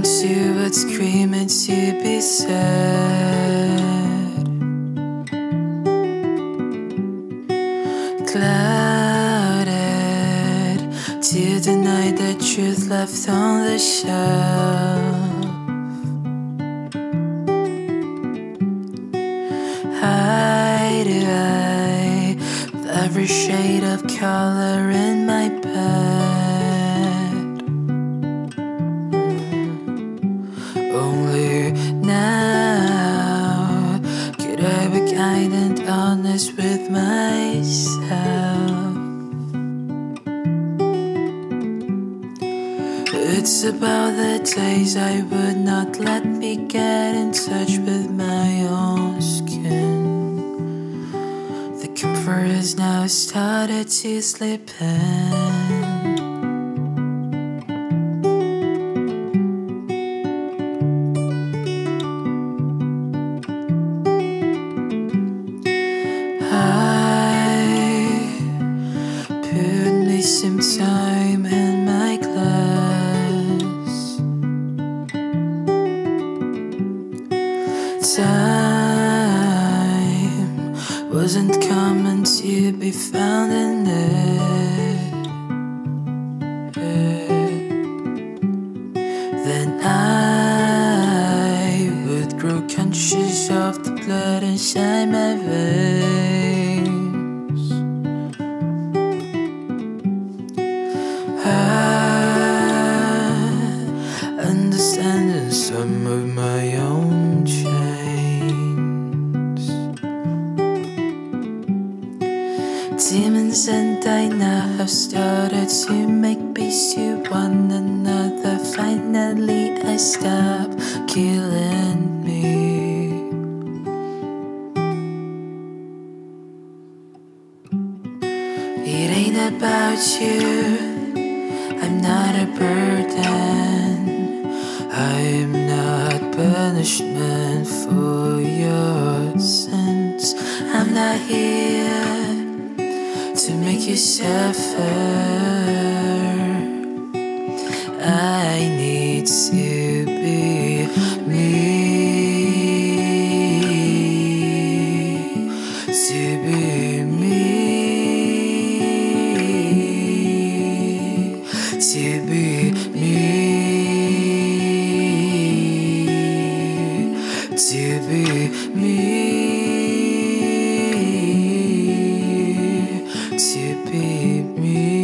to what's screaming to be said. Clouded to deny the truth left on the shelf. Eye to eye with every shade of color in my bed. Only now could I be kind and honest with myself. It's about the days I would not let me get in touch with my own skin. The comfort has now started to slip in. Put me some time in my glass. Time wasn't common to be found in it. Then I would grow conscious of the blood inside my veins. Understanding some of my own chains. Demons and I now have started to make peace to one another. Finally I stop killing me. It ain't about you, I'm not a burden. I am not punishment for your sins. I'm not here to make you suffer. I need to be me. To be me. To be me. To be me, to be me.